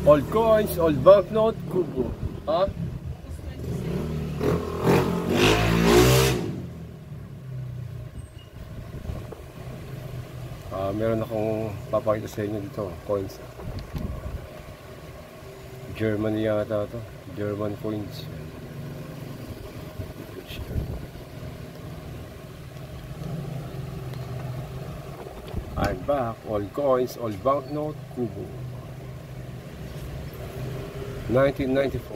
Old coins, old banknote, kubo. Ha? Meron akong papakita sa inyo dito, coins. Germany yata to, German coins. I'm back, old coins, old banknote, kubo. 1994.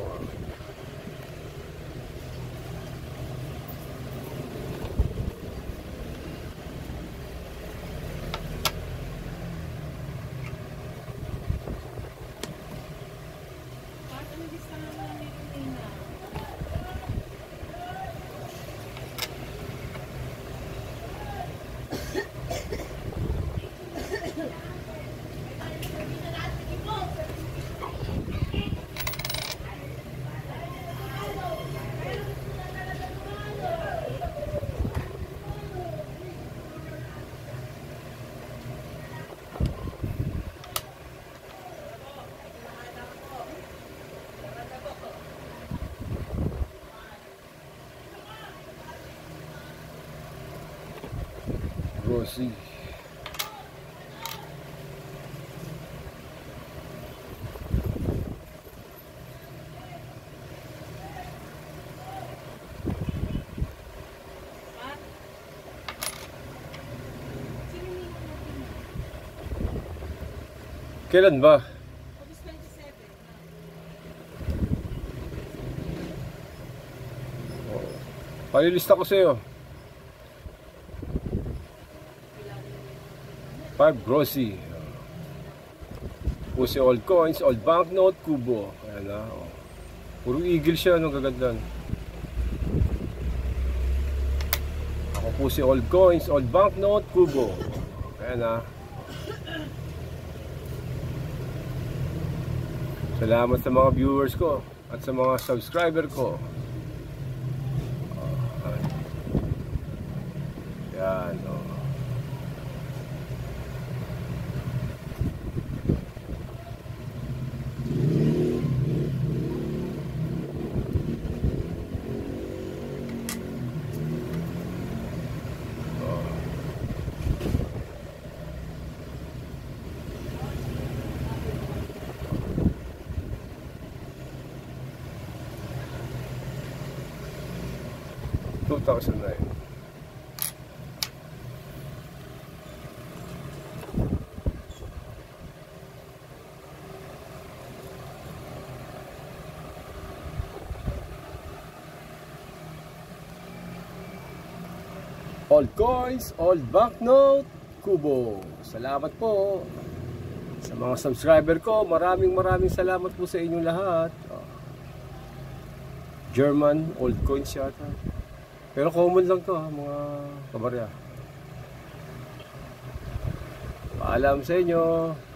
Rossi. Kailan ba? August 27. Palilista ko sa'yo. 5 grossy. Pusi old coins, old banknote, kubo. Ayan na. Puro eagle siya, no, gaganda. Ako pusi old coins, old banknote, kubo. Ayan na. Salamat sa mga viewers ko at sa mga subscriber ko. Yan, no. Oh. 2009. Old coins, old banknote, kubo. Salamat po sa mga subscriber ko. Maraming salamat po sa inyong lahat. German old coins yata. Pero common lang to, mga kabarya. Paalam sa inyo.